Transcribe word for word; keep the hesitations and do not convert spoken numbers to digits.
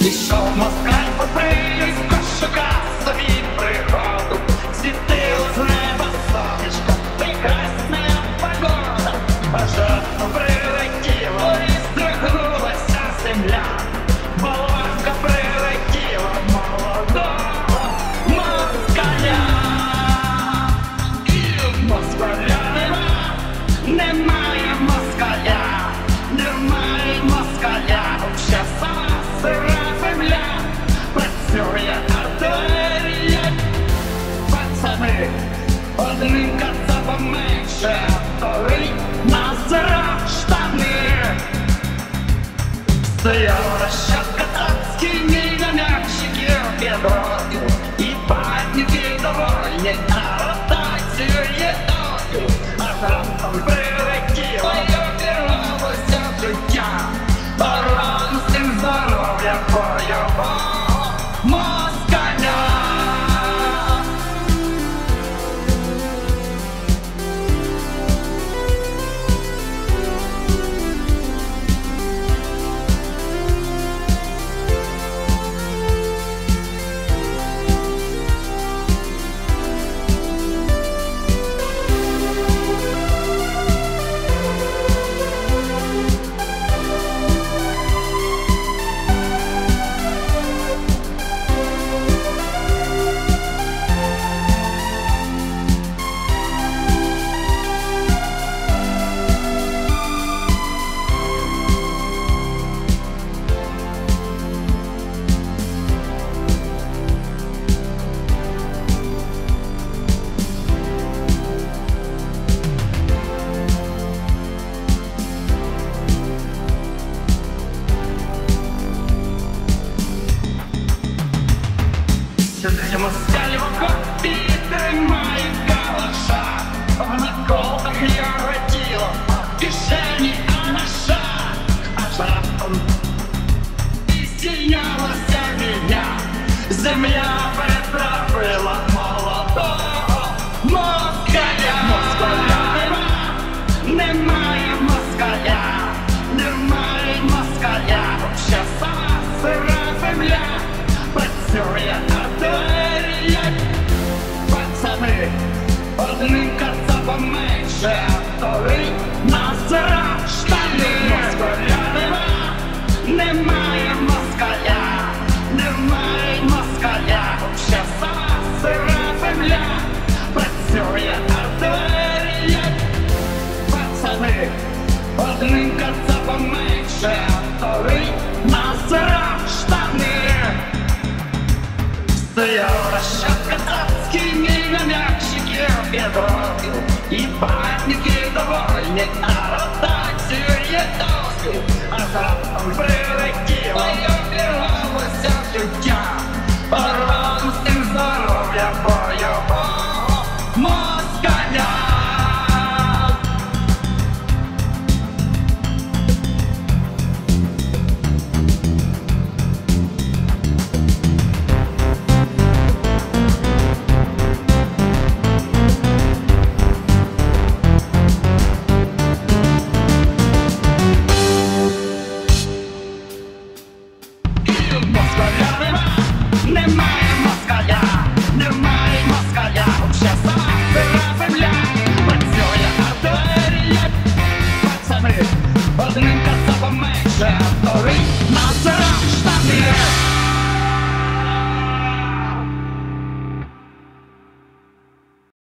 Ішов москаль по приліз, кошука собі приходу. Світило з неба сонечко, прекрасна погода. Аж раптом прилетіло і здригнулася земля. Болванка прилетіла молодого москаля. І москаля нема, немає москаля, немає москаля. Вся сама сира земля, працює артилерія. Пацани, одним кацапом менше, вторий назирав штани. Стояв розчатка цацький, міном'якщики під роту. І патники довольні, а ротацію є досі. А раптом прилетіло і обірвалося життя. Баран всім здоров'я бойового москаля. Сюди москаль в окопі тримає калаша. На колбах його тіло, в кишені анаша. Аж раптом і здійнялася війня. Земля переправила молодого москаля. Москаля нема, немає москаля, немає москаля. Вся сама сира земля, працює артилерія. Пацани, одним кацапом менше, вторий назирав штани. Москаля нема, немає москаля, немає москаля. Вся сама сира земля, працює артилерія. Пацани, одним кацапом менше, вторий назирав штани. Стояв розчатка цацький, міном'якщики під роту. І патники довольні, а ротацію є досі. А раптом